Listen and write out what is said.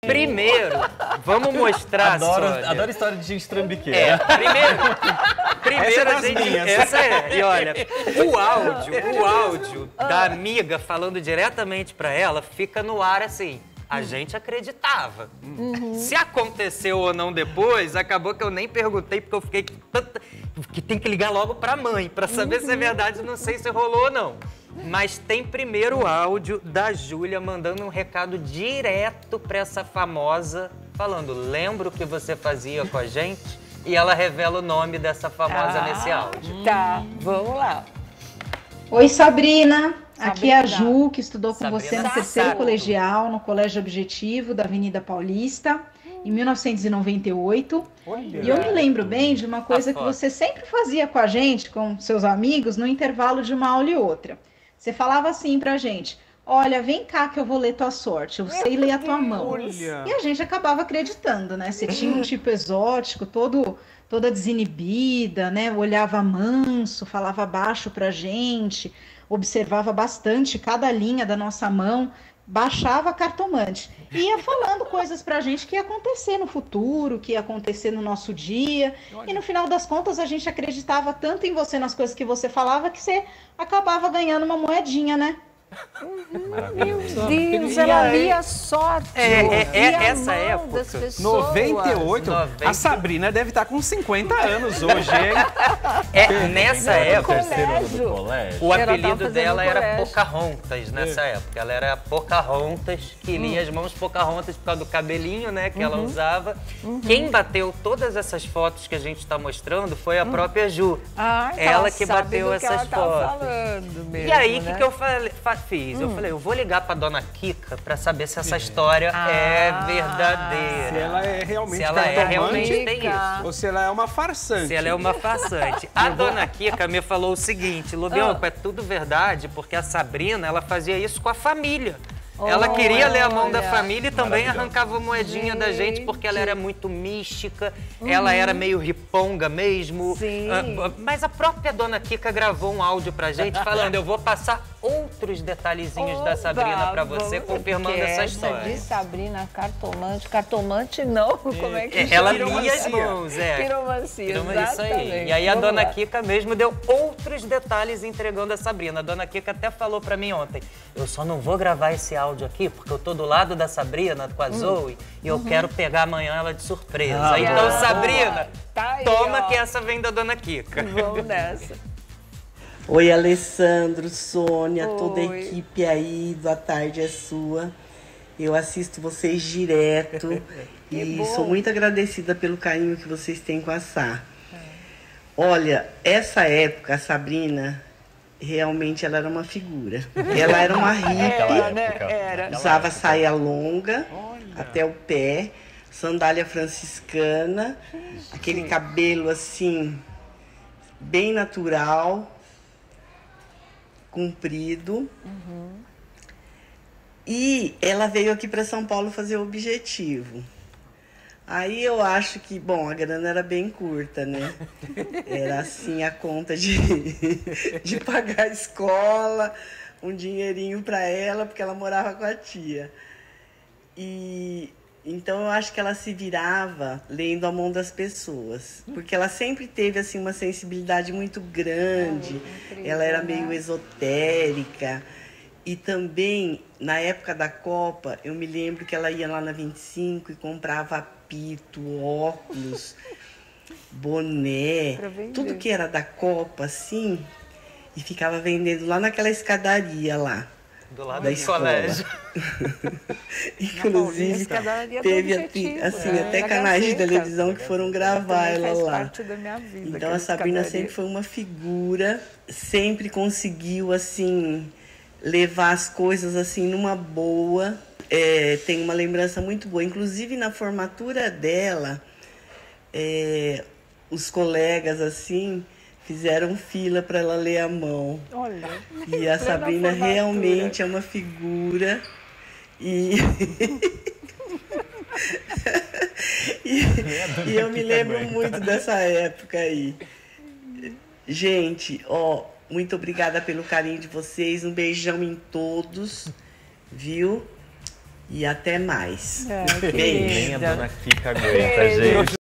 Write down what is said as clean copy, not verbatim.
Primeiro, vamos mostrar, Sônia. Adoro história de gente trambiqueira. Primeiro a gente... Essa é. E olha, o áudio da amiga falando diretamente pra ela fica no ar assim. A gente acreditava. Se aconteceu ou não depois, acabou que eu nem perguntei, porque eu fiquei que tem que ligar logo pra mãe, pra saber se é verdade, não sei se rolou ou não. Mas tem primeiro o áudio da Júlia mandando um recado direto pra essa famosa, falando, lembra o que você fazia com a gente? E ela revela o nome dessa famosa nesse áudio. Tá, vamos lá. Oi, Sabrina. Aqui é a Ju, que estudou com você no Sabrina terceiro Sato. colegial, no Colégio Objetivo da Avenida Paulista, em 1998. E eu me lembro bem de uma coisa que você sempre fazia com a gente, com seus amigos, no intervalo de uma aula e outra. Você falava assim pra gente, olha, vem cá que eu vou ler tua sorte, eu sei ler a tua mão. E a gente acabava acreditando, né? Você tinha um tipo exótico, toda desinibida, né? Olhava manso, falava baixo pra gente, observava bastante cada linha da nossa mão, baixava cartomante. E ia falando coisas pra gente que ia acontecer no futuro, que ia acontecer no nosso dia. E no final das contas, a gente acreditava tanto em você, nas coisas que você falava, que você acabava ganhando uma moedinha, né? Meu Deus, ela via sorte. Essa mão época, das pessoas. 98, a Sabrina deve estar com 50 anos hoje, hein? Nessa No época, Terceiro ano do colégio. colégio. o Ela tava apelido fazendo dela era colégio. Pocahontas nessa época. Ela era Pocahontas, que lia as mãos Pocahontas por causa do cabelinho, né, que ela usava. Quem bateu todas essas fotos que a gente está mostrando foi a própria Ju. Ah, então Ela que sabe bateu do que essas ela tá fotos. falando mesmo, E aí, o né? que eu fiz? Eu falei, eu vou ligar pra dona Kika pra saber se essa história é verdadeira. Se ela é realmente Se ela é cartomante realmente tem isso. ou se ela é uma farsante. Se ela é uma farsante. A dona Kika me falou o seguinte, Lubianco, é tudo verdade, porque a Sabrina, ela fazia isso com a família. Ela queria ler a mão da família e também arrancava moedinha da gente, porque ela era muito mística, ela era meio riponga mesmo. Sim. Mas a própria dona Kika gravou um áudio pra gente falando, eu vou passar outros detalhezinhos da Sabrina pra você, confirmando essa história. De Sabrina, cartomante. Cartomante não, como é que Ela chama? lia as mãos, Piromancia, Isso aí. exatamente. E aí a Vamos dona lá. Kika mesmo deu outros detalhes entregando a Sabrina. A dona Kika até falou pra mim ontem, eu só não vou gravar esse áudio aqui, porque eu tô do lado da Sabrina, com a Zoe, e eu quero pegar amanhã ela de surpresa. Então, Sabrina, Tá aí, toma ó. que essa vem da dona Kika. Vamos nessa. Oi, Alessandro, Sônia, toda a Oi. equipe aí do A Tarde é Sua. Eu assisto vocês direto e sou muito agradecida pelo carinho que vocês têm com a Sá. Olha, essa época, a Sabrina, realmente ela era uma figura. Ela era uma hippie, Era. usava saia longa até o pé, sandália franciscana, aquele cabelo assim, bem natural, comprido. E ela veio aqui para São Paulo fazer o Objetivo. Aí eu acho que, bom, a grana era bem curta, né? Era assim a conta de pagar a escola, um dinheirinho para ela, porque ela morava com a tia. E então eu acho que ela se virava lendo a mão das pessoas, porque ela sempre teve assim uma sensibilidade muito grande. Ela era meio esotérica. E também, na época da Copa, eu me lembro que ela ia lá na 25 e comprava apito, óculos, boné, tudo que era da Copa, assim, e ficava vendendo lá naquela escadaria lá. Do lado da do escola. colégio. Inclusive, escadaria do teve Objetivo, assim, né? até Na canais de Gazeta. televisão que foram gravar Também ela faz lá. parte da minha vida, Então aquela a Sabrina escadaria. sempre foi uma figura, sempre conseguiu assim levar as coisas assim numa boa. Tem uma lembrança muito boa, inclusive na formatura dela, os colegas assim fizeram fila para ela ler a mão. Olha. E a Sabrina realmente é uma figura. E e eu me lembro muito dessa época aí. Gente, ó, muito obrigada pelo carinho de vocês. Um beijão em todos, viu? E até mais. É, Beijo. Nem a dona Kika aguenta, gente.